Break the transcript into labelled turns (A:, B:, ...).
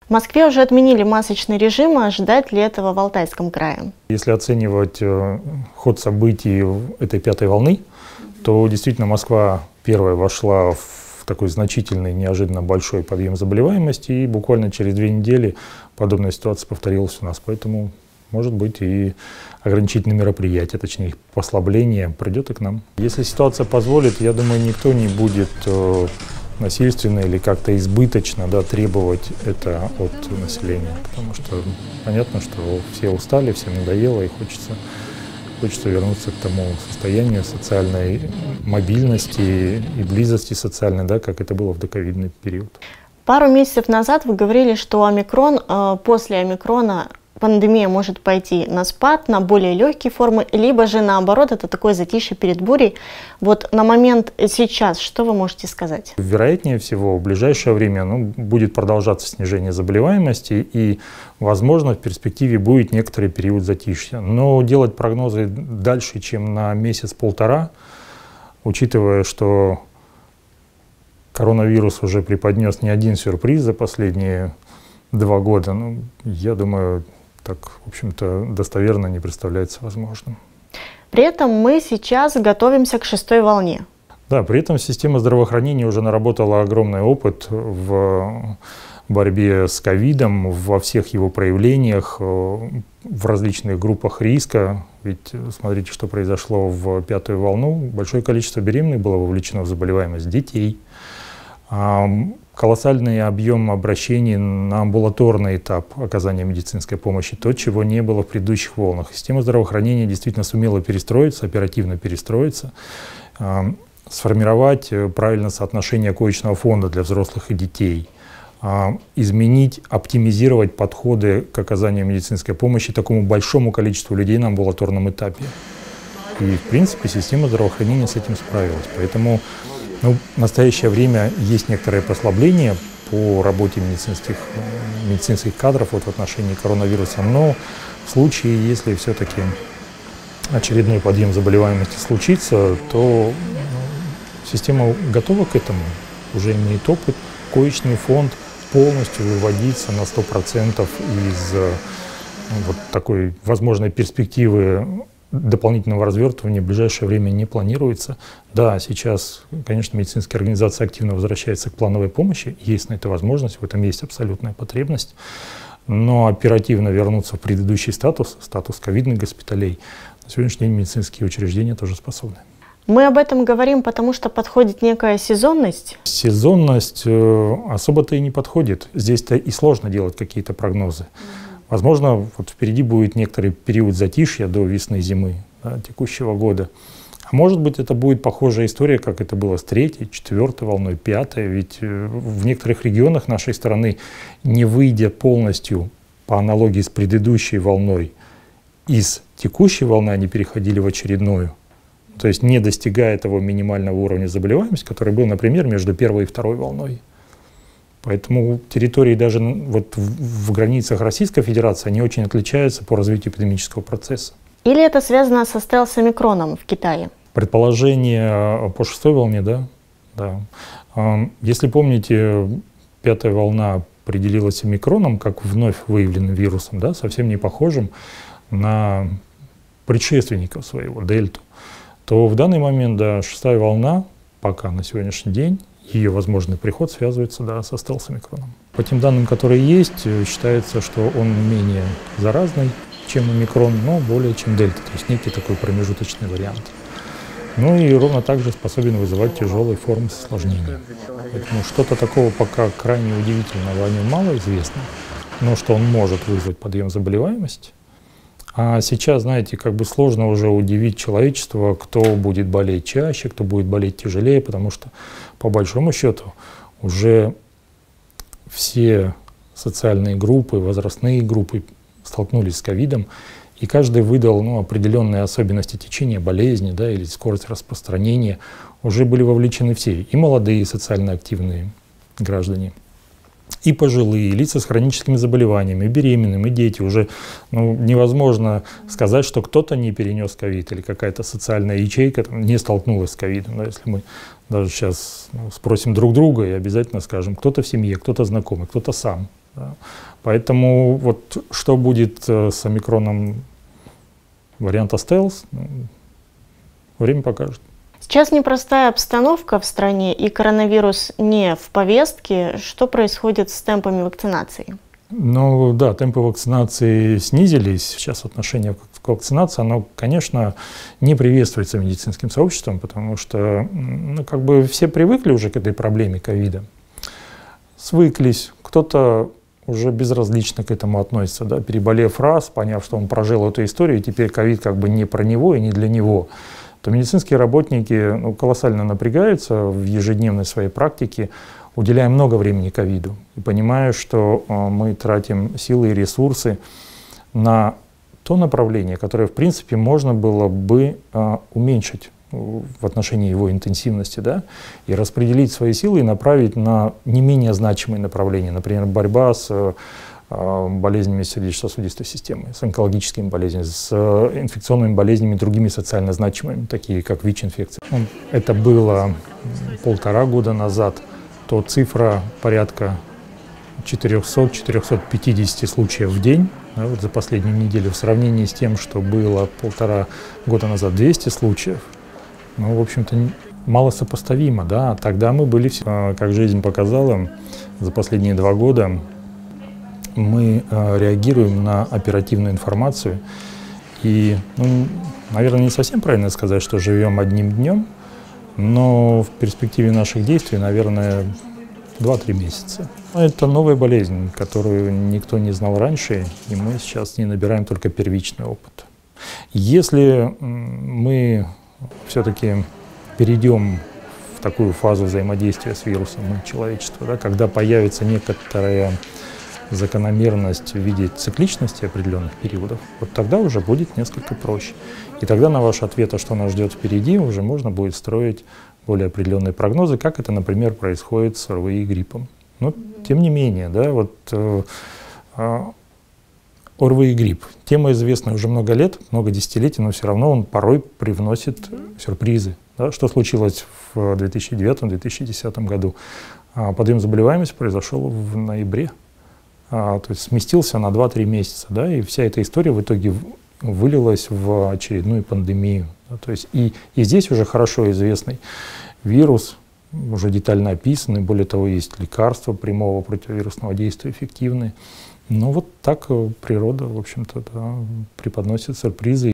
A: В Москве уже отменили масочный режим, а ожидать ли этого в Алтайском крае?
B: Если оценивать ход событий этой пятой волны, то действительно Москва первая вошла в такой значительный, неожиданно большой подъем заболеваемости, и буквально через 2 недели подобная ситуация повторилась у нас. Поэтому, может быть, и ограничительные мероприятия, точнее их послабление, придет и к нам. Если ситуация позволит, я думаю, никто не будет насильственно или как-то избыточно требовать это от населения. Потому что понятно, что все устали, всем надоело и хочется вернуться к тому состоянию социальной мобильности и близости социальной, как это было в доковидный период.
A: Пару месяцев назад вы говорили, что после омикрона пандемия может пойти на спад, на более легкие формы, либо же наоборот, это такое затишье перед бурей. Вот на момент сейчас, что вы можете сказать?
B: Вероятнее всего, в ближайшее время будет продолжаться снижение заболеваемости, и, возможно, в перспективе будет некоторый период затишья. Но делать прогнозы дальше, чем на месяц-полтора, учитывая, что коронавирус уже преподнес не один сюрприз за последние 2 года, я думаю, так, в общем-то, достоверно не представляется возможным.
A: При этом мы сейчас готовимся к 6-й волне.
B: Да, при этом система здравоохранения уже наработала огромный опыт в борьбе с ковидом, во всех его проявлениях, в различных группах риска. Ведь смотрите, что произошло в 5-ю волну. Большое количество беременных было вовлечено в заболеваемость детей. Колоссальный объем обращений на амбулаторный этап оказания медицинской помощи, то, чего не было в предыдущих волнах. Система здравоохранения действительно сумела перестроиться, оперативно перестроиться, сформировать правильное соотношение коечного фонда для взрослых и детей, изменить, оптимизировать подходы к оказанию медицинской помощи такому большому количеству людей на амбулаторном этапе. И, в принципе, система здравоохранения с этим справилась. Поэтому в настоящее время есть некоторое послабление по работе медицинских кадров в отношении коронавируса, но в случае, если все-таки очередной подъем заболеваемости случится, то система готова к этому, уже имеет опыт. Коечный фонд полностью выводится на 100% из такой возможной перспективы дополнительного развертывания в ближайшее время не планируется. Да, сейчас, конечно, медицинские организации активно возвращаются к плановой помощи, есть на это возможность, в этом есть абсолютная потребность, но оперативно вернуться в предыдущий статус ковидных госпиталей, на сегодняшний день медицинские учреждения тоже способны.
A: Мы об этом говорим, потому что подходит некая сезонность?
B: Сезонность особо-то и не подходит. Здесь-то и сложно делать какие-то прогнозы. Возможно, впереди будет некоторый период затишья до весны-зимы текущего года. А может быть, это будет похожая история, как это было с 3-й, 4-й волной, 5-й. Ведь в некоторых регионах нашей страны, не выйдя полностью по аналогии с предыдущей волной, из текущей волны они переходили в очередную. То есть не достигая того минимального уровня заболеваемости, который был, например, между 1-й и 2-й волной. Поэтому территории даже в границах Российской Федерации они очень отличаются по развитию эпидемического процесса.
A: Или это связано со стелс-омикроном в Китае?
B: Предположение по 6-й волне, да. Если помните, 5-я волна определилась омикроном как вновь выявленным вирусом, совсем не похожим на предшественников своего, дельту, то в данный момент, 6-я волна, пока на сегодняшний день, ее возможный приход связывается со стелс-омикроном. По тем данным, которые есть, считается, что он менее заразный, чем омикрон, но более чем дельта, то есть некий такой промежуточный вариант. Ну и ровно так же способен вызывать тяжелые формы с осложнениями. Поэтому что-то такого пока крайне удивительного о нем мало известно, но что он может вызвать подъем заболеваемости. А сейчас, знаете, сложно уже удивить человечество, кто будет болеть чаще, кто будет болеть тяжелее, потому что, по большому счету, уже все социальные группы, возрастные группы столкнулись с ковидом, и каждый выдал определенные особенности течения болезни или скорость распространения. Уже были вовлечены все, и молодые, социально активные граждане, и пожилые, и лица с хроническими заболеваниями, и беременные, и дети. Уже невозможно сказать, что кто-то не перенес ковид или какая-то социальная ячейка не столкнулась с ковидом. Если мы даже сейчас спросим друг друга и обязательно скажем, кто-то в семье, кто-то знакомый, кто-то сам Да. Поэтому вот что будет с омикроном варианта стелс, время покажет.
A: Сейчас непростая обстановка в стране, и коронавирус не в повестке. Что происходит с темпами вакцинации?
B: Ну да, темпы вакцинации снизились. Сейчас отношение к вакцинации, оно, конечно, не приветствуется медицинским сообществом, потому что как бы все привыкли уже к этой проблеме ковида. Свыклись, кто-то уже безразлично к этому относится, да, переболев раз, поняв, что он прожил эту историю, и теперь ковид как бы не про него и не для него, то медицинские работники колоссально напрягаются в ежедневной своей практике, уделяя много времени ковиду, и понимая, что мы тратим силы и ресурсы на то направление, которое, в принципе, можно было бы уменьшить в отношении его интенсивности, да, и распределить свои силы и направить на не менее значимые направления, например, борьба с болезнями сердечно-сосудистой системы, с онкологическими болезнями, с инфекционными болезнями, другими социально значимыми, такие как ВИЧ-инфекция. Это было 1,5 года назад, то цифра порядка 400-450 случаев в день, да, вот за последнюю неделю, в сравнении с тем, что было 1,5 года назад 200 случаев, в общем-то, мало сопоставимо, да. Тогда мы были, как жизнь показала, за последние 2 года мы реагируем на оперативную информацию. И, наверное, не совсем правильно сказать, что живем одним днем, но в перспективе наших действий, наверное, 2-3 месяца. Это новая болезнь, которую никто не знал раньше, и мы сейчас не набираем только первичный опыт. Если мы все-таки перейдем в такую фазу взаимодействия с вирусом человечества, да, когда появится некоторая закономерность в виде цикличности определенных периодов, вот тогда уже будет несколько проще. И тогда на ваш ответ, а что нас ждет впереди, уже можно будет строить более определенные прогнозы, как это, например, происходит с ОРВИ и гриппом. Но тем не менее, да, вот ОРВИ и грипп. Тема известна уже много лет, много десятилетий, но все равно он порой привносит сюрпризы. Да? Что случилось в 2009-2010 году? Подъем заболеваемости произошел в ноябре. То есть сместился на 2-3 месяца. Да? И вся эта история в итоге вылилась в очередную пандемию. Да? То есть и здесь уже хорошо известный вирус, уже детально описанный, более того, есть лекарства прямого противовирусного действия эффективные. Ну вот так природа, в общем-то, да, преподносит сюрпризы.